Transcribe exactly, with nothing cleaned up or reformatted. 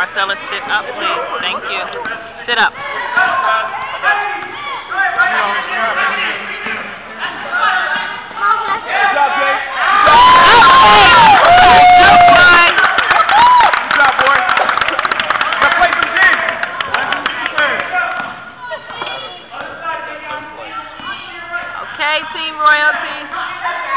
Marcella, sit up, please. Thank you. Sit up. Good job, Jake. Good boy. Good job, boy. Now play some games. Okay, Team Royalty.